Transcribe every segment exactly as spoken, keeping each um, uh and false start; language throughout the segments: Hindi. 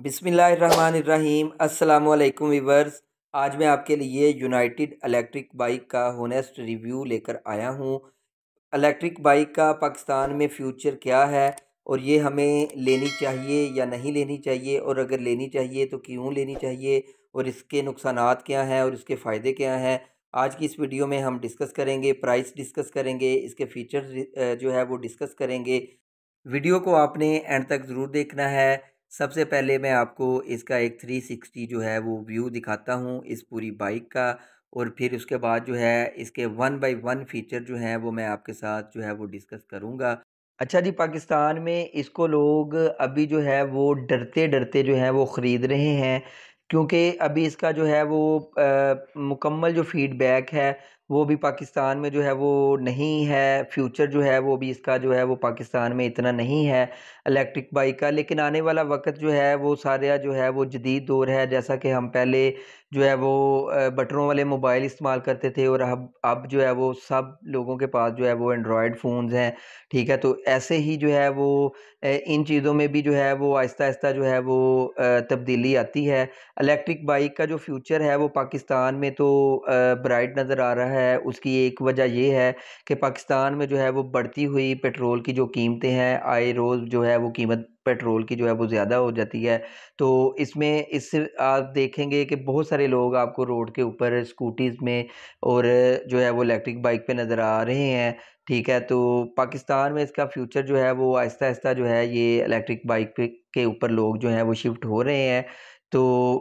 बिस्मिल्लाहिर्रहमानिर्रहीम अस्सलाम वालेकुम वीवर्स। आज मैं आपके लिए यूनाइटेड इलेक्ट्रिक बाइक का होनेस्ट रिव्यू लेकर आया हूँ। इलेक्ट्रिक बाइक का पाकिस्तान में फ्यूचर क्या है और ये हमें लेनी चाहिए या नहीं लेनी चाहिए, और अगर लेनी चाहिए तो क्यों लेनी चाहिए, और इसके नुकसानात क्या हैं और इसके फ़ायदे क्या हैं। आज की इस वीडियो में हम डिस्कस करेंगे, प्राइस डिस्कस करेंगे, इसके फ़ीचर्स जो है वो डिस्कस करेंगे। वीडियो को आपने एंड तक ज़रूर देखना है। सबसे पहले मैं आपको इसका एक थ्री सिक्सटी जो है वो व्यू दिखाता हूँ इस पूरी बाइक का, और फिर उसके बाद जो है इसके वन बाय वन फीचर जो हैं वो मैं आपके साथ जो है वो डिस्कस करूँगा। अच्छा जी, पाकिस्तान में इसको लोग अभी जो है वो डरते डरते जो है वो ख़रीद रहे हैं, क्योंकि अभी इसका जो है वो अ, मुकम्मल जो फीडबैक है वो भी पाकिस्तान में जो है वो नहीं है। फ्यूचर जो है वो भी इसका जो है वो पाकिस्तान में इतना नहीं है इलेक्ट्रिक बाइक का। लेकिन आने वाला वक्त जो है वो सारा जो है वो जदीद दौर है। जैसा कि हम पहले जो है वो अ, बटनों वाले मोबाइल इस्तेमाल करते थे, और अब अब जो है वो सब लोगों के पास जो है वो एंड्रॉयड फ़ोन्स हैं। ठीक है, तो ऐसे ही जो है वो अ, इन चीज़ों में भी जो है वो आहिस्ता-आहिस्ता जो है वो अ, तब्दीली आती है। इलेक्ट्रिक बाइक का जो फ्यूचर है वो पाकिस्तान में तो अ, ब्राइट नज़र आ रहा है। उसकी एक वजह ये है कि पाकिस्तान में जो है वो बढ़ती हुई पेट्रोल की जो कीमतें हैं, आए रोज़ जो है वो कीमत पेट्रोल की जो है वो ज़्यादा हो जाती है। तो इसमें इससे आप देखेंगे कि बहुत सारे लोग आपको रोड के ऊपर स्कूटीज़ में और जो है वो इलेक्ट्रिक बाइक पे नज़र आ रहे हैं। ठीक है, तो पाकिस्तान में इसका फ्यूचर जो है वो आहिस्ता-आहिस्ता जो है ये इलेक्ट्रिक बाइक पे के ऊपर लोग जो हैं वो शिफ्ट हो रहे हैं। तो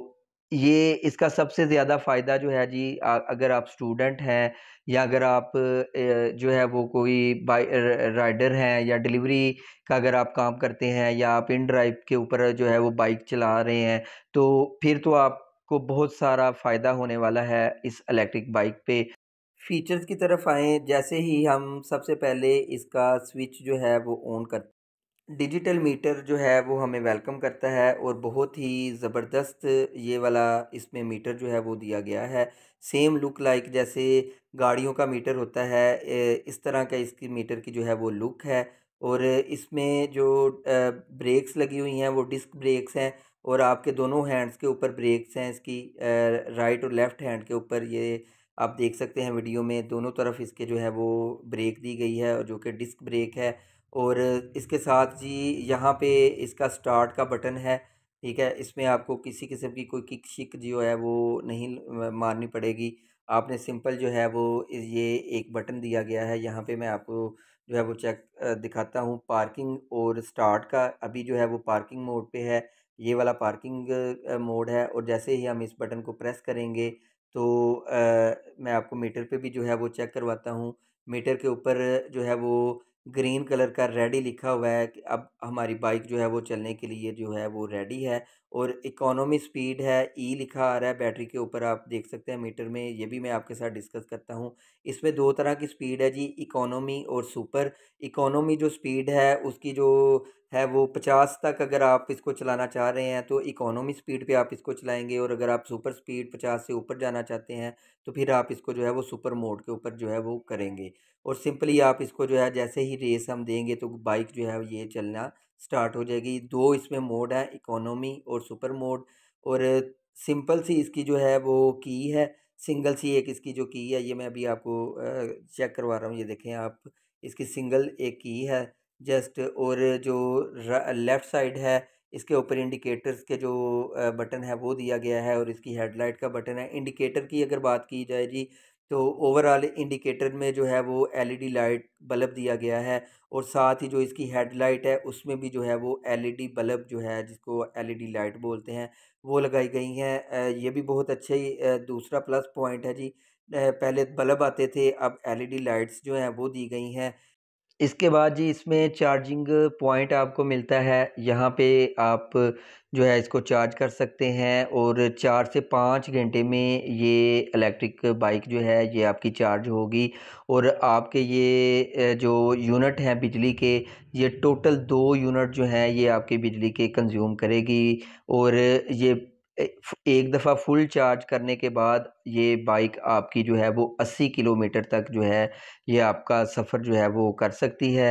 ये इसका सबसे ज़्यादा फ़ायदा जो है जी, अ, अगर आप स्टूडेंट हैं या अगर आप अ, जो है वो कोई बाइ र राइडर हैं या डिलीवरी का अगर आप काम करते हैं, या आप इन ड्राइव के ऊपर जो है वो बाइक चला रहे हैं, तो फिर तो आपको बहुत सारा फ़ायदा होने वाला है इस इलेक्ट्रिक बाइक पे। फीचर्स की तरफ आएँ, जैसे ही हम सबसे पहले इसका स्विच जो है वो ऑन कर डिजिटल मीटर जो है वो हमें वेलकम करता है, और बहुत ही ज़बरदस्त ये वाला इसमें मीटर जो है वो दिया गया है। सेम लुक लाइक जैसे गाड़ियों का मीटर होता है, ए, इस तरह का इसकी मीटर की जो है वो लुक है। और इसमें जो ब्रेक्स लगी हुई हैं वो डिस्क ब्रेक्स हैं, और आपके दोनों हैंड्स के ऊपर ब्रेक्स हैं इसकी, राइट और लेफ़्ट हैंड के ऊपर। ये आप देख सकते हैं वीडियो में, दोनों तरफ इसके जो है वो ब्रेक दी गई है, और जो कि डिस्क ब्रेक है। और इसके साथ जी यहाँ पे इसका स्टार्ट का बटन है। ठीक है, इसमें आपको किसी किस्म की कोई किक शिक जो है वो नहीं अ, मारनी पड़ेगी। आपने सिंपल जो है वो इस- ये एक बटन दिया गया है। यहाँ पे मैं आपको जो है वो चेक अ, दिखाता हूँ पार्किंग और स्टार्ट का। अभी जो है वो पार्किंग मोड पे है, ये वाला पार्किंग मोड है। और जैसे ही हम इस बटन को प्रेस करेंगे तो अ, मैं आपको मीटर पे भी जो है वो चेक करवाता हूँ। मीटर के ऊपर जो है वो ग्रीन कलर का रेडी लिखा हुआ है कि अब हमारी बाइक जो है वो चलने के लिए जो है वो रेडी है। और इकोनॉमी स्पीड है, ई लिखा आ रहा है बैटरी के ऊपर, आप देख सकते हैं मीटर में। ये भी मैं आपके साथ डिस्कस करता हूँ। इसमें दो तरह की स्पीड है जी, इकोनॉमी और सुपर। इकोनॉमी जो स्पीड है उसकी जो है वो पचास तक अगर आप इसको चलाना चाह रहे हैं तो इकोनॉमी स्पीड पे आप इसको चलाएंगे, और अगर आप सुपर स्पीड पचास से ऊपर जाना चाहते हैं तो फिर आप इसको जो है वो सुपर मोड के ऊपर जो है वो करेंगे। और सिंपली आप इसको जो है जैसे ही रेस हम देंगे तो बाइक जो है ये चलना स्टार्ट हो जाएगी। दो इसमें मोड है, इकोनॉमी और सुपर मोड। और सिंपल सी इसकी जो है वो की है, सिंगल सी एक इसकी जो की है, ये मैं अभी आपको चेक करवा रहा हूँ। ये देखें आप, इसकी सिंगल एक की है जस्ट। और जो लेफ़्ट साइड है इसके ऊपर इंडिकेटर्स के जो बटन है वो दिया गया है, और इसकी हेडलाइट का बटन है। इंडिकेटर की अगर बात की जाए जी, तो ओवरऑल इंडिकेटर में जो है वो एलईडी लाइट बल्ब दिया गया है, और साथ ही जो इसकी हेडलाइट है उसमें भी जो है वो एलईडी बल्ब जो है, जिसको एलईडी लाइट बोलते हैं, वो लगाई गई हैं। अ, ये भी बहुत अच्छे ही अ, दूसरा प्लस पॉइंट है जी। अ, पहले बल्ब आते थे, अब एलईडी लाइट्स जो हैं वो दी गई हैं। इसके बाद जी इसमें चार्जिंग पॉइंट आपको मिलता है। यहाँ पे आप जो है इसको चार्ज कर सकते हैं, और चार से पाँच घंटे में ये इलेक्ट्रिक बाइक जो है ये आपकी चार्ज होगी। और आपके ये अ, जो यूनिट हैं बिजली के, ये टोटल दो यूनिट जो हैं ये आपकी बिजली के कंज्यूम करेगी। और ये ए- एक दफ़ा फुल चार्ज करने के बाद ये बाइक आपकी जो है वो अस्सी किलोमीटर तक जो है ये आपका सफ़र जो है वो कर सकती है।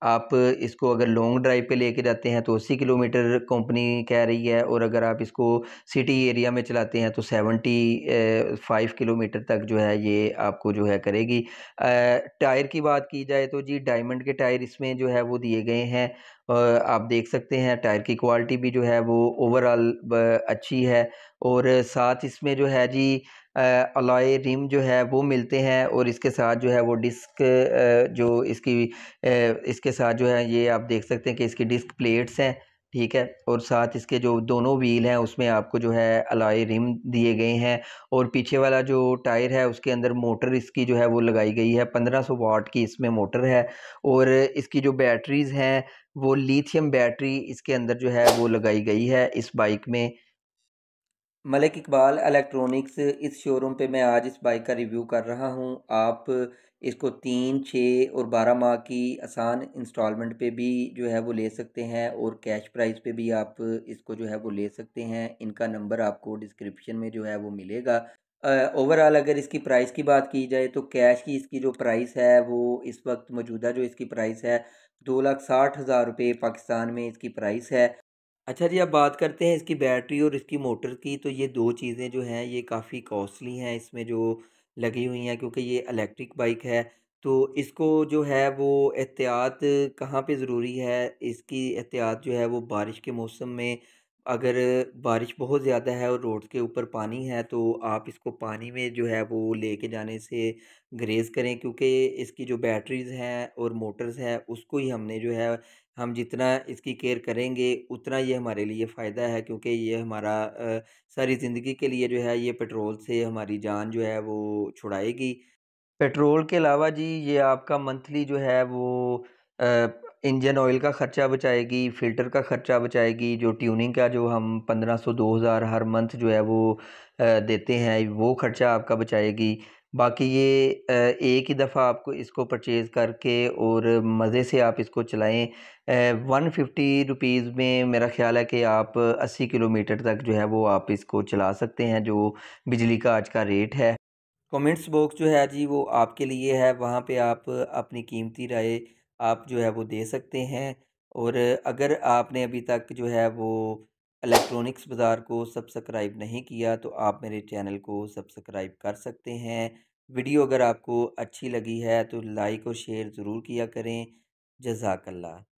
आप इसको अगर लॉन्ग ड्राइव पे लेके जाते हैं तो अस्सी किलोमीटर कंपनी कह रही है, और अगर आप इसको सिटी एरिया में चलाते हैं तो सेवेंटी फाइव किलोमीटर तक जो है ये आपको जो है करेगी। अ, टायर की बात की जाए तो जी डायमंड के टायर इसमें जो है वो दिए गए हैं। अ, आप देख सकते हैं टायर की क्वालिटी भी जो है वो ओवरऑल अच्छी है, और साथ इसमें जो है जी अलॉय रिम जो है वो मिलते हैं, और इसके साथ जो है वो डिस्क जो इसकी अ, इसके साथ जो है ये आप देख सकते हैं कि इसकी डिस्क प्लेट्स हैं, ठीक है, और साथ इसके जो दोनों व्हील हैं उसमें आपको जो है अलॉय रिम दिए गए हैं, और पीछे वाला जो टायर है उसके अंदर मोटर इसकी जो है वो लगाई गई है, पंद्रह सौ वाट की इसमें मोटर है, और इसकी जो बैटरीज हैं वो लिथियम बैटरी इसके अंदर जो है वो लगाई गई है इस बाइक में। मलिक इकबाल इलेक्ट्रॉनिक्स, इस शोरूम पे मैं आज इस बाइक का रिव्यू कर रहा हूँ। आप इसको तीन छः और बारह माह की आसान इंस्टॉलमेंट पे भी जो है वो ले सकते हैं, और कैश प्राइस पे भी आप इसको जो है वो ले सकते हैं। इनका नंबर आपको डिस्क्रिप्शन में जो है वो मिलेगा। ओवरऑल अगर इसकी प्राइस की बात की जाए तो कैश की इसकी जो प्राइस है वो इस वक्त मौजूदा जो इसकी प्राइस है दो लाख साठ हज़ार रुपये पाकिस्तान में इसकी प्राइस है। अच्छा जी, अब बात करते हैं इसकी बैटरी और इसकी मोटर की। तो ये दो चीज़ें जो हैं ये काफ़ी कॉस्टली हैं इसमें जो लगी हुई हैं, क्योंकि ये इलेक्ट्रिक बाइक है। तो इसको जो है वो एहतियात कहाँ पे ज़रूरी है, इसकी एहतियात जो है वो बारिश के मौसम में, अगर बारिश बहुत ज़्यादा है और रोड के ऊपर पानी है तो आप इसको पानी में जो है वो लेके जाने से ग्रेज़ करें, क्योंकि इसकी जो बैटरीज़ हैं और मोटर्स हैं उसको ही हमने जो है, हम जितना इसकी केयर करेंगे उतना ये हमारे लिए फ़ायदा है, क्योंकि ये हमारा अ, सारी ज़िंदगी के लिए जो है ये पेट्रोल से हमारी जान जो है वो छुड़ाएगी। पेट्रोल के अलावा जी ये आपका मंथली जो है वो अ, इंजन ऑयल का ख़र्चा बचाएगी, फ़िल्टर का ख़र्चा बचाएगी, जो ट्यूनिंग का जो हम पंद्रह सौ दो हज़ार हर मंथ जो है वो अ, देते हैं वो ख़र्चा आपका बचाएगी। बाकी ये अ, एक ही दफ़ा आपको इसको परचेज़ करके और मज़े से आप इसको चलाएँ। वन फिफ्टी रुपीज़ में मेरा ख़्याल है कि आप अस्सी किलोमीटर तक जो है वो आप इसको चला सकते हैं, जो बिजली का आज का रेट है। कमेंट्स बॉक्स जो है जी वो आपके लिए है, वहाँ पे आप अपनी कीमती राय आप जो है वो दे सकते हैं। और अगर आपने अभी तक जो है वो इलेक्ट्रॉनिक्स बाज़ार को सब्सक्राइब नहीं किया तो आप मेरे चैनल को सब्सक्राइब कर सकते हैं। वीडियो अगर आपको अच्छी लगी है तो लाइक और शेयर ज़रूर किया करें। जज़ाकल्लाह।